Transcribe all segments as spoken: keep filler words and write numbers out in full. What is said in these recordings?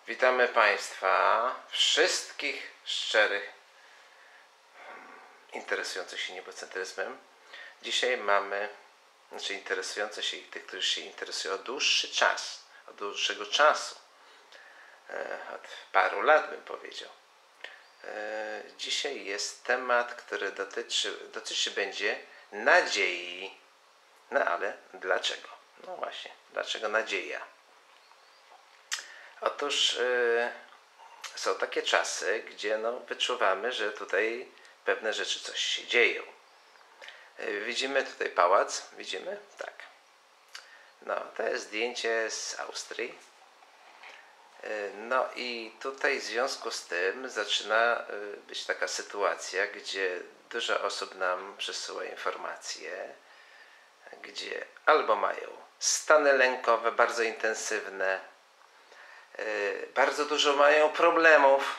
Witamy Państwa, wszystkich szczerych, interesujących się niebocentryzmem. Dzisiaj mamy, znaczy interesujących się i tych, którzy się interesują od dłuższy czas, od dłuższego czasu, od paru lat bym powiedział. Dzisiaj jest temat, który dotyczy, dotyczy będzie nadziei. No ale dlaczego? No właśnie, dlaczego nadzieja? Otóż yy, są takie czasy, gdzie no, wyczuwamy, że tutaj pewne rzeczy coś się dzieją. Yy, widzimy tutaj pałac, widzimy? Tak. No, to jest zdjęcie z Austrii. Yy, no i tutaj w związku z tym zaczyna yy, być taka sytuacja, gdzie dużo osób nam przesyła informacje, gdzie albo mają stany lękowe bardzo intensywne, bardzo dużo mają problemów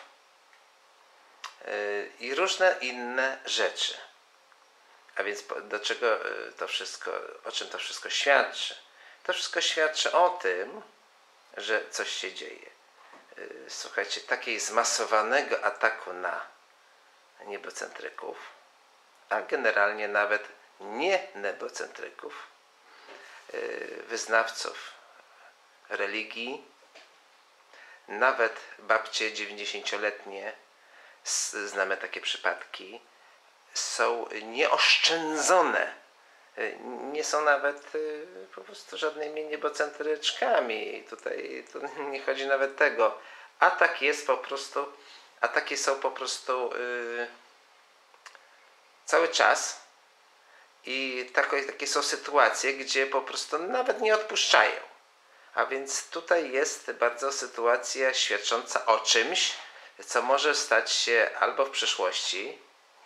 i różne inne rzeczy. A więc do czego to wszystko, o czym to wszystko świadczy? To wszystko świadczy o tym, że coś się dzieje. Słuchajcie, takiej zmasowanego ataku na niebocentryków, a generalnie nawet nie niebocentryków, wyznawców religii, nawet babcie dziewięćdziesięcioletnie, znamy takie przypadki, są nieoszczędzone. Nie są nawet po prostu żadnymi niebocentryczkami. Tutaj to nie chodzi nawet tego. Atak jest po prostu, ataki są po prostu yy, cały czas i takie, takie są sytuacje, gdzie po prostu nawet nie odpuszczają. A więc tutaj jest bardzo sytuacja świadcząca o czymś, co może stać się albo w przyszłości,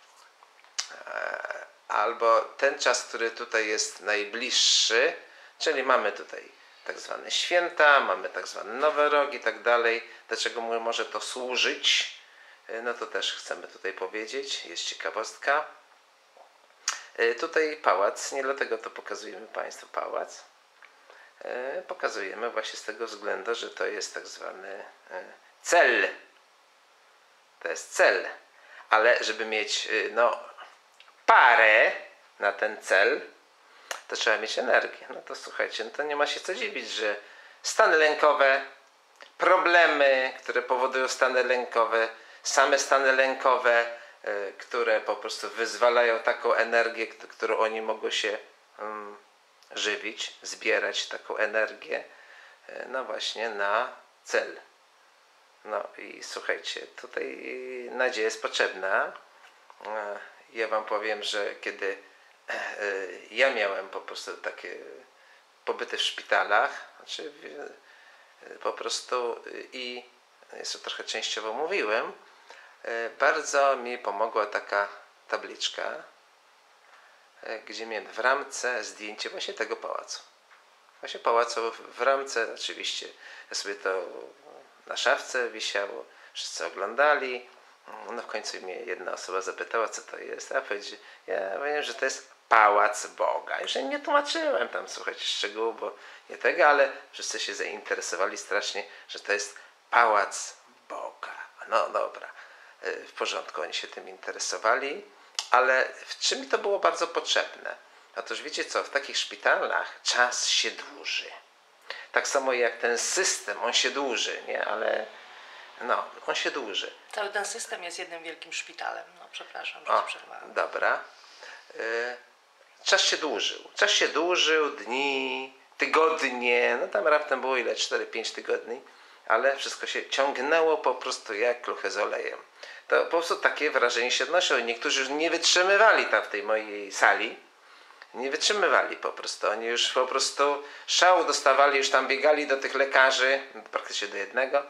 albo ten czas, który tutaj jest najbliższy, czyli mamy tutaj tak zwane święta, mamy tak zwane nowy rok i tak dalej. Do czego może to służyć? No to też chcemy tutaj powiedzieć, jest ciekawostka. Tutaj pałac, nie dlatego to pokazujemy Państwu pałac. Pokazujemy właśnie z tego względu, że to jest tak zwany cel. To jest cel. Ale żeby mieć no, parę na ten cel, to trzeba mieć energię. No to słuchajcie, no to nie ma się co dziwić, że stany lękowe, problemy, które powodują stany lękowe, same stany lękowe, które po prostu wyzwalają taką energię, którą oni mogą się um, żywić, zbierać taką energię, no właśnie na cel. No i słuchajcie, tutaj nadzieja jest potrzebna. Ja wam powiem, że kiedy ja miałem po prostu takie pobyty w szpitalach, znaczy po prostu i jeszcze trochę częściowo mówiłem, bardzo mi pomogła taka tabliczka, gdzie miałem w ramce zdjęcie właśnie tego pałacu. Właśnie pałacu w ramce, oczywiście ja sobie to na szafce wisiało, wszyscy oglądali. No w końcu mnie jedna osoba zapytała, co to jest, a ja powiedziałem, ja wiem, że to jest pałac Boga. Już nie tłumaczyłem tam, słuchajcie, szczegółów, bo nie tego, ale wszyscy się zainteresowali strasznie, że to jest pałac Boga. No dobra, w porządku, oni się tym interesowali. Ale w czym to było bardzo potrzebne? Otóż wiecie co, w takich szpitalach czas się dłuży. Tak samo jak ten system, on się dłuży, nie? Ale no, on się dłuży. Cały ten system jest jednym wielkim szpitalem. No przepraszam, że o, ci przerwałem. Dobra. Y, czas się dłużył. Czas się dłużył, dni, tygodnie, no tam raptem było ile? cztery pięć tygodni. Ale wszystko się ciągnęło po prostu jak kluchę z olejem. To po prostu takie wrażenie się odnosiło. Niektórzy już nie wytrzymywali tam w tej mojej sali. Nie wytrzymywali po prostu. Oni już po prostu szału dostawali, już tam biegali do tych lekarzy, praktycznie do jednego.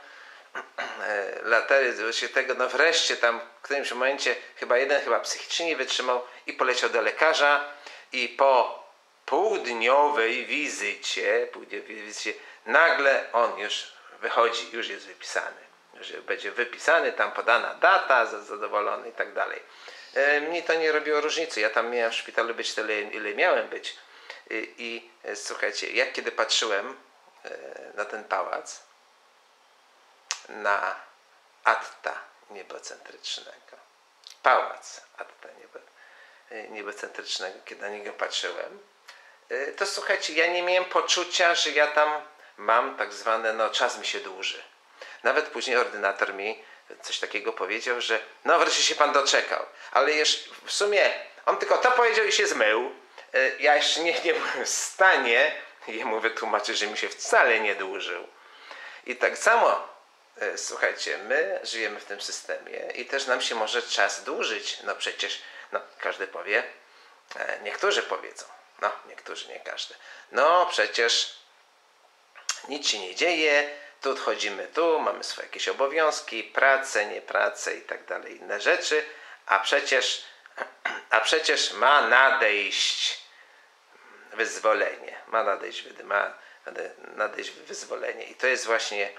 Latery się tego, no wreszcie tam w którymś momencie chyba jeden chyba psychicznie nie wytrzymał i poleciał do lekarza i po półdniowej wizycie, półdniowej wizycie nagle on już wychodzi, już jest wypisany. Już będzie wypisany, tam podana data, zadowolony i tak dalej. Mnie to nie robiło różnicy. Ja tam miałem w szpitalu być tyle, ile miałem być. I, i słuchajcie, jak kiedy patrzyłem na ten pałac, na atta niebocentrycznego. Pałac atta niebo, niebocentrycznego, kiedy na niego patrzyłem, to słuchajcie, ja nie miałem poczucia, że ja tam mam tak zwane, no czas mi się dłuży. Nawet później ordynator mi coś takiego powiedział, że no wreszcie się pan doczekał. Ale już w sumie on tylko to powiedział i się zmył. Ja jeszcze nie, nie byłem w stanie jemu wytłumaczyć, że mi się wcale nie dłużył. I tak samo, słuchajcie, my żyjemy w tym systemie i też nam się może czas dłużyć. No przecież, no każdy powie, niektórzy powiedzą, no niektórzy, nie każdy. No przecież nic się nie dzieje, tu odchodzimy tu, mamy swoje jakieś obowiązki, pracę, nie pracę i tak dalej, inne rzeczy, a przecież, a przecież ma nadejść wyzwolenie, ma nadejść, ma nadejść wyzwolenie i to jest właśnie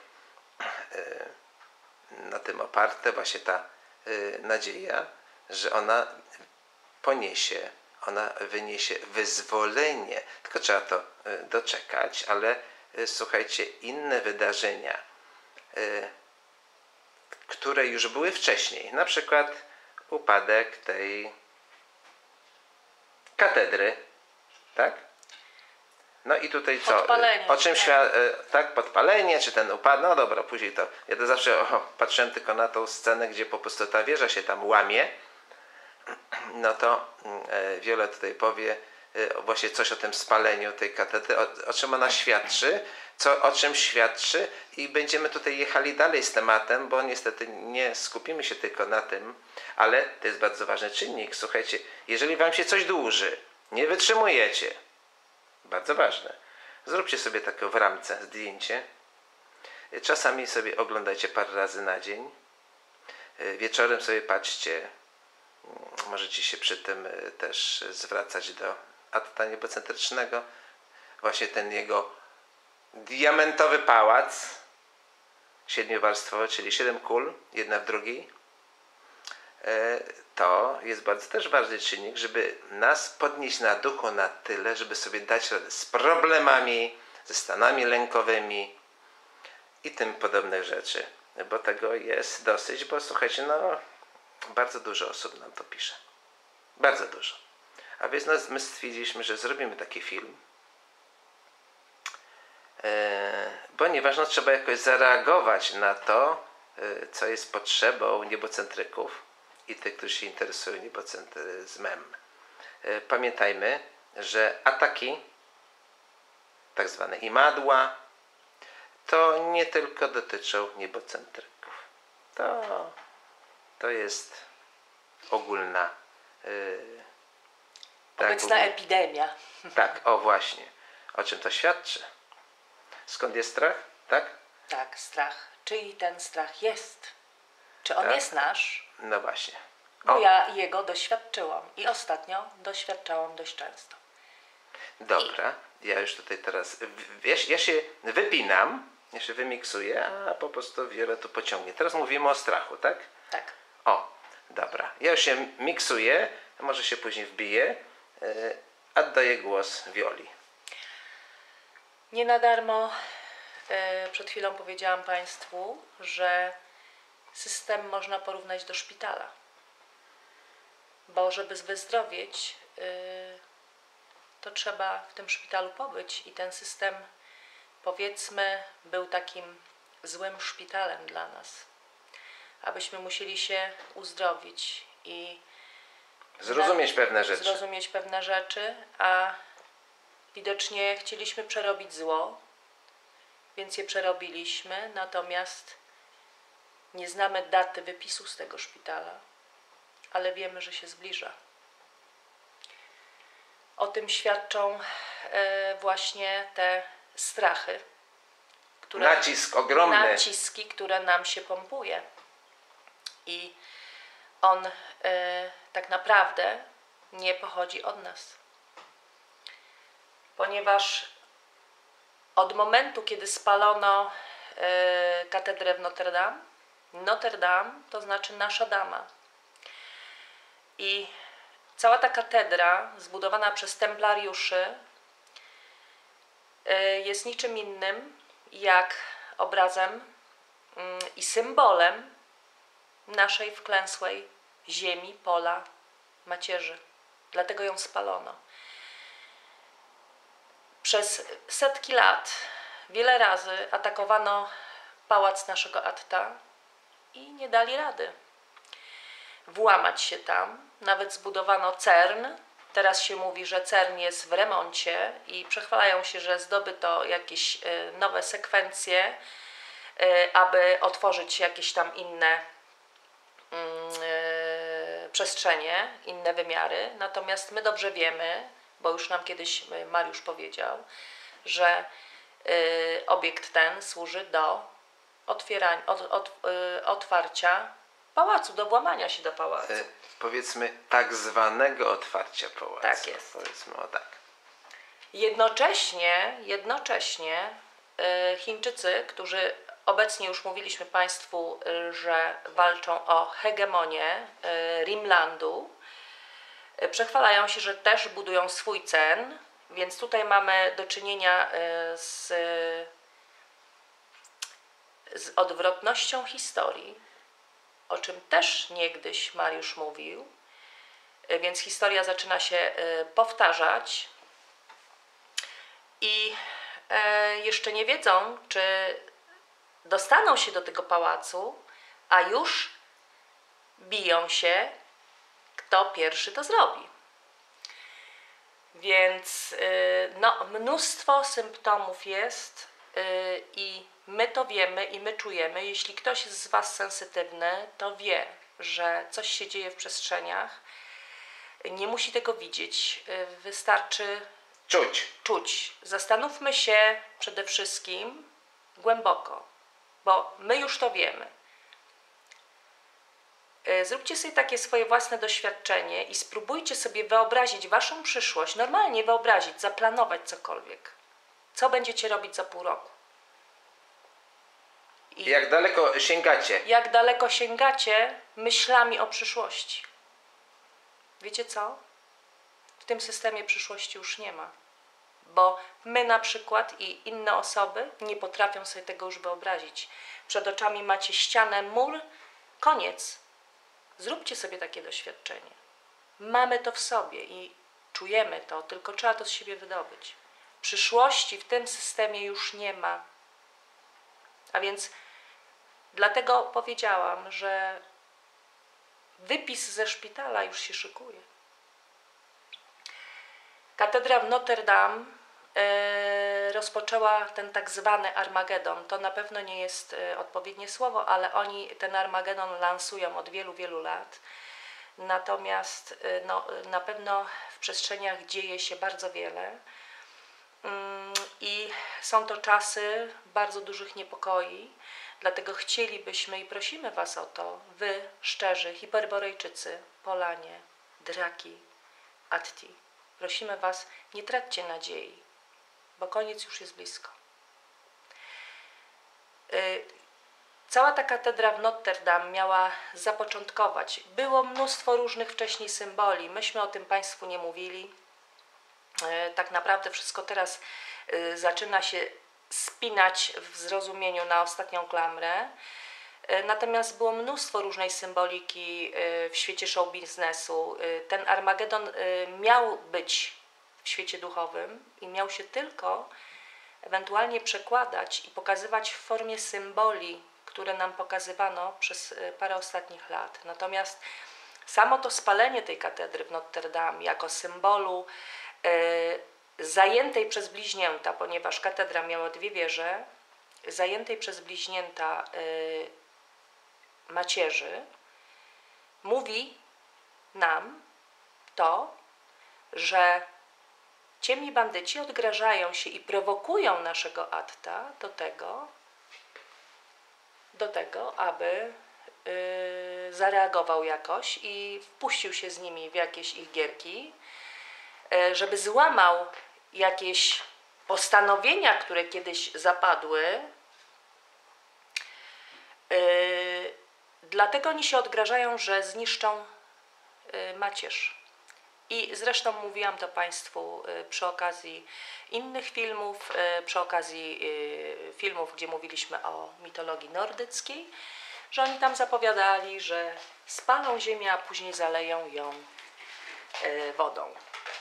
na tym oparte właśnie ta nadzieja, że ona poniesie, ona wyniesie wyzwolenie, tylko trzeba to doczekać, ale słuchajcie, inne wydarzenia, które już były wcześniej, na przykład upadek tej katedry, tak? No i tutaj co? Podpalenie, O czym tak. świat, tak, podpalenie, czy ten upadek, no dobra, później to, ja to zawsze o, patrzyłem tylko na tą scenę, gdzie po prostu ta wieża się tam łamie, no to e, Wiola tutaj powie e, właśnie coś o tym spaleniu tej katedry, o, o czym ona świadczy, co, o czym świadczy i będziemy tutaj jechali dalej z tematem, bo niestety nie skupimy się tylko na tym, ale to jest bardzo ważny czynnik. Słuchajcie, jeżeli wam się coś dłuży, nie wytrzymujecie, bardzo ważne, zróbcie sobie takie w ramce zdjęcie, czasami sobie oglądajcie parę razy na dzień, wieczorem sobie patrzcie, możecie się przy tym też zwracać do atta niebocentrycznego, właśnie ten jego diamentowy pałac siedmiowarstwowy, czyli siedem kul, jedna w drugiej. To jest bardzo też ważny czynnik, żeby nas podnieść na duchu na tyle, żeby sobie dać radę z problemami, ze stanami lękowymi i tym podobnych rzeczy. Bo tego jest dosyć, bo słuchajcie, no bardzo dużo osób nam to pisze. Bardzo dużo. A więc no, my stwierdziliśmy, że zrobimy taki film, e, ponieważ no, trzeba jakoś zareagować na to, e, co jest potrzebą niebocentryków i tych, którzy się interesują niebocentryzmem. E, pamiętajmy, że ataki, tak zwane imadła, to nie tylko dotyczą niebocentryków. To, to jest ogólna yy, Obecna tak, epidemia. tak, o właśnie. O czym to świadczy? Skąd jest strach? Tak? Tak, strach. Czyj ten strach jest? Czy on Tak. jest nasz? No właśnie. Bo O, ja jego doświadczyłam i ostatnio doświadczałam dość często. dobra. Ja już tutaj teraz, w- ja, się- ja się wypinam, ja się wymiksuję, a po prostu Wiola tu pociągnie. Teraz mówimy o strachu, tak? Tak. O, dobra. Ja już się miksuję, może się później wbiję. Yy, oddaję głos Wioli. Nie na darmo e, przed chwilą powiedziałam Państwu, że system można porównać do szpitala. Bo żeby wyzdrowieć, e, to trzeba w tym szpitalu pobyć i ten system, powiedzmy, był takim złym szpitalem dla nas. Abyśmy musieli się uzdrowić i Zrozumieć pewne rzeczy. zrozumieć pewne rzeczy, a widocznie chcieliśmy przerobić zło, więc je przerobiliśmy, natomiast nie znamy daty wypisu z tego szpitala, ale wiemy, że się zbliża. O tym świadczą e, właśnie te strachy, które, Nacisk ogromny. naciski, które nam się pompuje. I on e, tak naprawdę nie pochodzi od nas. Ponieważ od momentu, kiedy spalono e, katedrę w Notre Dame, Notre Dame to znaczy nasza dama. I cała ta katedra zbudowana przez templariuszy e, jest niczym innym jak obrazem i symbolem naszej wklęsłej ziemi, pola, macierzy. Dlatego ją spalono. Przez setki lat wiele razy atakowano pałac naszego Atta i nie dali rady włamać się tam. Nawet zbudowano Cern. Teraz się mówi, że Cern jest w remoncie i przechwalają się, że zdobyto jakieś nowe sekwencje, aby otworzyć jakieś tam inne przestrzenie, inne wymiary. Natomiast my dobrze wiemy, bo już nam kiedyś Mariusz powiedział, że obiekt ten służy do otwierania, od, od, otwarcia pałacu, do włamania się do pałacu. E, powiedzmy tak zwanego otwarcia pałacu. Tak jest. Powiedzmy o tak. Jednocześnie, jednocześnie Chińczycy, którzy obecnie już mówiliśmy Państwu, że walczą o hegemonię Rimlandu, przechwalają się, że też budują swój Cern, więc tutaj mamy do czynienia z, z odwrotnością historii, o czym też niegdyś Mariusz mówił, więc historia zaczyna się powtarzać i jeszcze nie wiedzą, czy dostaną się do tego pałacu, a już biją się, kto pierwszy to zrobi. Więc no, mnóstwo symptomów jest i my to wiemy i my czujemy. Jeśli ktoś jest z Was sensytywny, to wie, że coś się dzieje w przestrzeniach. Nie musi tego widzieć. Wystarczy Czuć. czuć. Zastanówmy się przede wszystkim głęboko, bo my już to wiemy. Zróbcie sobie takie swoje własne doświadczenie i spróbujcie sobie wyobrazić Waszą przyszłość, normalnie wyobrazić, zaplanować cokolwiek. Co będziecie robić za pół roku? I Jak daleko sięgacie? jak daleko sięgacie myślami o przyszłości? Wiecie co? W tym systemie przyszłości już nie ma. Bo my na przykład i inne osoby nie potrafią sobie tego już wyobrazić. Przed oczami macie ścianę, mur, koniec. Zróbcie sobie takie doświadczenie. Mamy to w sobie i czujemy to, tylko trzeba to z siebie wydobyć. Przyszłości w tym systemie już nie ma. A więc dlatego powiedziałam, że wypis ze szpitala już się szykuje. Katedra w Notre Dame e, rozpoczęła ten tak zwany Armagedon. To na pewno nie jest e, odpowiednie słowo, ale oni ten Armagedon lansują od wielu, wielu lat. Natomiast e, no, na pewno w przestrzeniach dzieje się bardzo wiele. Mm, I są to czasy bardzo dużych niepokoi. Dlatego chcielibyśmy i prosimy Was o to, Wy, szczerzy, Hiperborejczycy, Polanie, Draki, Atti. Prosimy Was, nie traćcie nadziei, bo koniec już jest blisko. Yy, cała ta katedra w Notre Dame miała zapoczątkować. Było mnóstwo różnych wcześniej symboli. Myśmy o tym Państwu nie mówili. Yy, tak naprawdę wszystko teraz yy, zaczyna się spinać w zrozumieniu na ostatnią klamrę. Natomiast było mnóstwo różnej symboliki w świecie show biznesu. Ten Armagedon miał być w świecie duchowym i miał się tylko ewentualnie przekładać i pokazywać w formie symboli, które nam pokazywano przez parę ostatnich lat. Natomiast samo to spalenie tej katedry w Notre Dame jako symbolu zajętej przez bliźnięta, ponieważ katedra miała dwie wieże, zajętej przez bliźnięta macierzy, mówi nam to, że ciemni bandyci odgrażają się i prowokują naszego Atta do tego, do tego, aby yy, zareagował jakoś i wpuścił się z nimi w jakieś ich gierki, yy, żeby złamał jakieś postanowienia, które kiedyś zapadły. Yy, Dlatego oni się odgrażają, że zniszczą y, macierz. I zresztą mówiłam to Państwu przy okazji innych filmów, przy okazji filmów, gdzie mówiliśmy o mitologii nordyckiej, że oni tam zapowiadali, że spalą ziemię, a później zaleją ją wodą.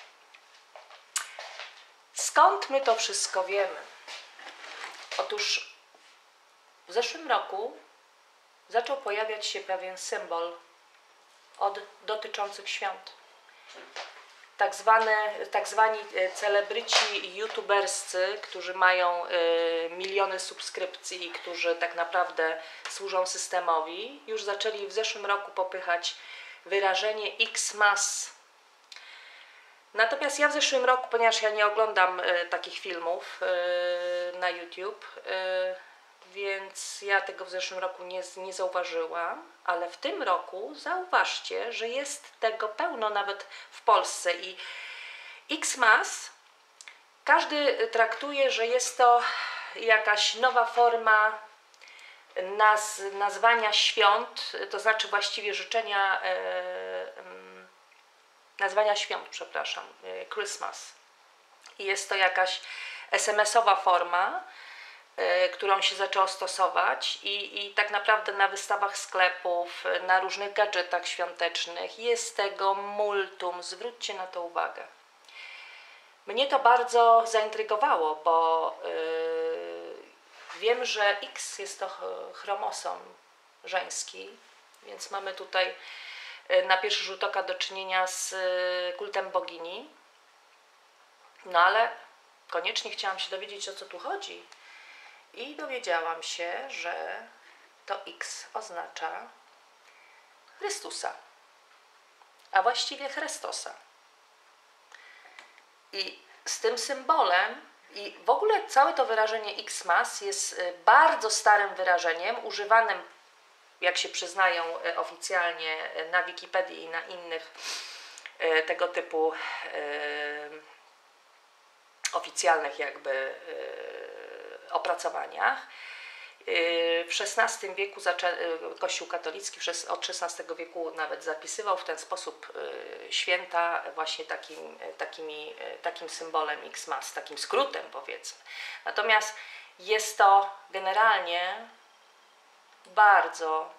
Skąd my to wszystko wiemy? Otóż w zeszłym roku zaczął pojawiać się pewien symbol od dotyczących świąt. Tak, zwane, tak zwani celebryci youtuberscy, którzy mają y, miliony subskrypcji i którzy tak naprawdę służą systemowi, już zaczęli w zeszłym roku popychać wyrażenie Xmas. Natomiast ja w zeszłym roku, ponieważ ja nie oglądam y, takich filmów y, na YouTube, y, więc ja tego w zeszłym roku nie, nie zauważyłam, ale w tym roku zauważcie, że jest tego pełno nawet w Polsce i Xmas każdy traktuje, że jest to jakaś nowa forma naz, nazwania świąt, to znaczy właściwie życzenia, e, nazwania świąt, przepraszam, Christmas. I jest to jakaś es em esowa forma, którą się zaczęło stosować i, i tak naprawdę na wystawach sklepów, na różnych gadżetach świątecznych jest tego multum. Zwróćcie na to uwagę. Mnie to bardzo zaintrygowało, bo yy, wiem, że X jest to chromosom żeński, więc mamy tutaj yy, na pierwszy rzut oka do czynienia z yy, kultem bogini. No ale koniecznie chciałam się dowiedzieć, o co tu chodzi. I dowiedziałam się, że to X oznacza Chrystusa, a właściwie Chrystosa. I z tym symbolem, i w ogóle całe to wyrażenie Xmas jest bardzo starym wyrażeniem, używanym, jak się przyznają oficjalnie na Wikipedii i na innych tego typu oficjalnych jakby opracowaniach. W szesnastym wieku Kościół katolicki od szesnastego wieku nawet zapisywał w ten sposób święta właśnie takim, takimi, takim symbolem Xmas, takim skrótem powiedzmy. Natomiast jest to generalnie bardzo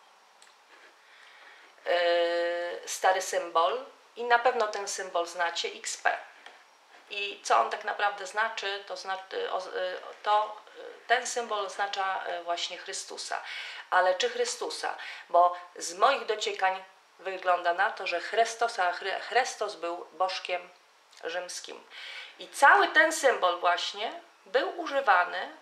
stary symbol i na pewno ten symbol znacie, X P. I co on tak naprawdę znaczy, to, znaczy, to ten symbol oznacza właśnie Chrystusa. Ale czy Chrystusa? Bo z moich dociekań wygląda na to, że Chrystosa, Chrystos był bożkiem rzymskim. I cały ten symbol właśnie był używany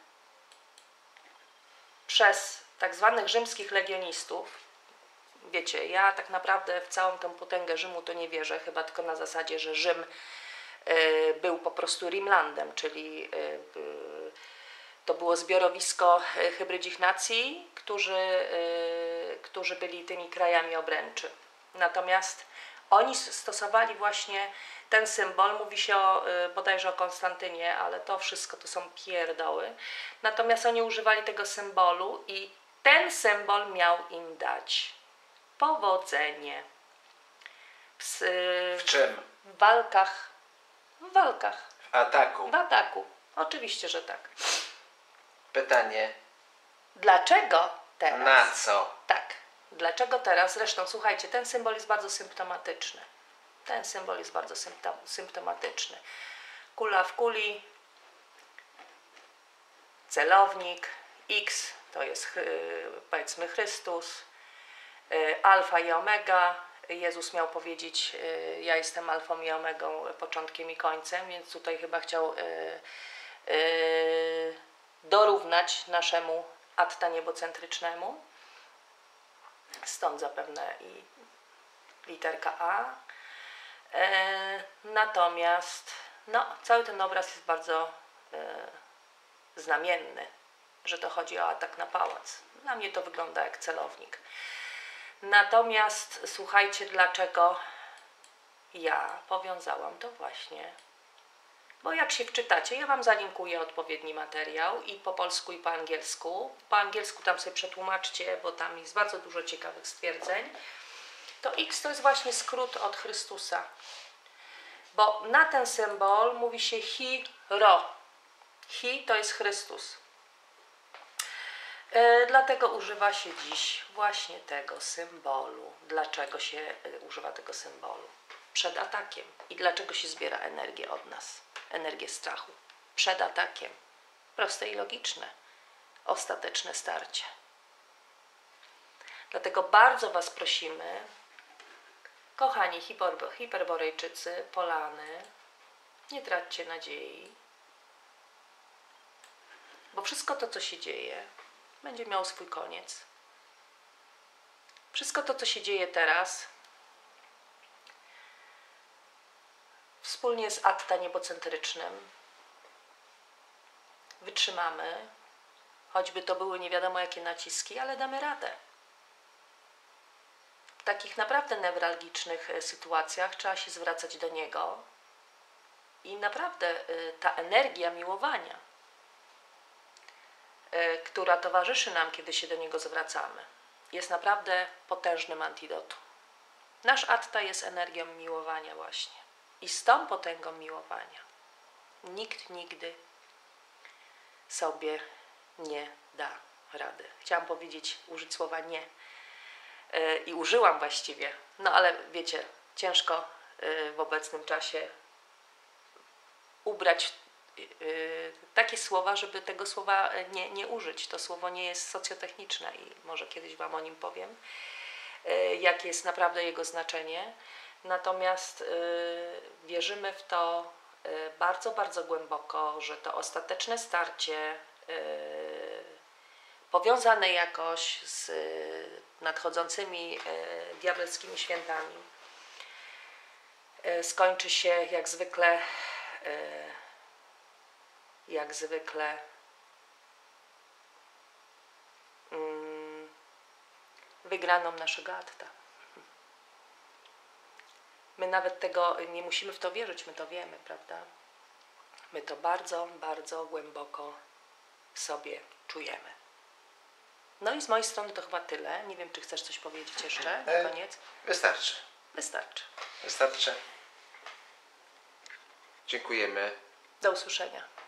przez tak zwanych rzymskich legionistów. Wiecie, ja tak naprawdę w całą tę potęgę Rzymu to nie wierzę, chyba tylko na zasadzie, że Rzym był po prostu Rimlandem, czyli to było zbiorowisko hybrydzik nacji, którzy, którzy byli tymi krajami obręczy. Natomiast oni stosowali właśnie ten symbol, mówi się o, bodajże o Konstantynie, ale to wszystko to są pierdoły. Natomiast oni używali tego symbolu i ten symbol miał im dać powodzenie w, w czym? W walkach. W walkach. W ataku. W ataku. Oczywiście, że tak. Pytanie. Dlaczego teraz? Na co? Tak. Dlaczego teraz? Zresztą, słuchajcie, ten symbol jest bardzo symptomatyczny. Ten symbol jest bardzo symptom, symptomatyczny. Kula w kuli, celownik, X to jest powiedzmy Chrystus, alfa i omega. Jezus miał powiedzieć, ja jestem alfą i omegą, początkiem i końcem, więc tutaj chyba chciał yy, yy, dorównać naszemu atta niebocentrycznemu. Stąd zapewne i literka A. Yy, natomiast no, cały ten obraz jest bardzo yy, znamienny, że to chodzi o atak na pałac. Dla mnie to wygląda jak celownik. Natomiast słuchajcie, dlaczego ja powiązałam to właśnie. Bo jak się wczytacie, ja Wam zalinkuję odpowiedni materiał i po polsku, i po angielsku. Po angielsku tam sobie przetłumaczcie, bo tam jest bardzo dużo ciekawych stwierdzeń. To X to jest właśnie skrót od Chrystusa. bo na ten symbol mówi się Hi-Ro. Hi to jest Chrystus. Yy, dlatego używa się dziś właśnie tego symbolu. Dlaczego się yy, używa tego symbolu? Przed atakiem. I dlaczego się zbiera energię od nas? Energię strachu. Przed atakiem. Proste i logiczne. Ostateczne starcie. Dlatego bardzo Was prosimy, kochani hiperbo- hiperborejczycy, Polany, nie traćcie nadziei, bo wszystko to, co się dzieje, będzie miało swój koniec. Wszystko to, co się dzieje teraz, wspólnie z Atta niebocentrycznym wytrzymamy, choćby to były nie wiadomo jakie naciski, ale damy radę. W takich naprawdę newralgicznych sytuacjach trzeba się zwracać do Niego i naprawdę ta energia miłowania, która towarzyszy nam, kiedy się do Niego zwracamy, jest naprawdę potężnym antidotum. Nasz Atta jest energią miłowania właśnie. I z tą potęgą miłowania nikt nigdy sobie nie da rady. Chciałam powiedzieć, użyć słowa nie. Yy, I użyłam właściwie. No ale wiecie, ciężko yy, w obecnym czasie ubrać yy, takie słowa, żeby tego słowa nie, nie użyć. To słowo nie jest socjotechniczne i może kiedyś Wam o nim powiem, yy, jakie jest naprawdę jego znaczenie. Natomiast yy, wierzymy w to yy, bardzo, bardzo głęboko, że to ostateczne starcie yy, powiązane jakoś z yy, nadchodzącymi yy, diabelskimi świętami yy, skończy się jak zwykle yy, jak zwykle yy, wygraną naszego Atta. My nawet tego nie musimy w to wierzyć, my to wiemy, prawda? My to bardzo, bardzo głęboko sobie czujemy. No i z mojej strony to chyba tyle. Nie wiem, czy chcesz coś powiedzieć jeszcze na koniec? Wystarczy. Wystarczy. Wystarczy. Dziękujemy. Do usłyszenia.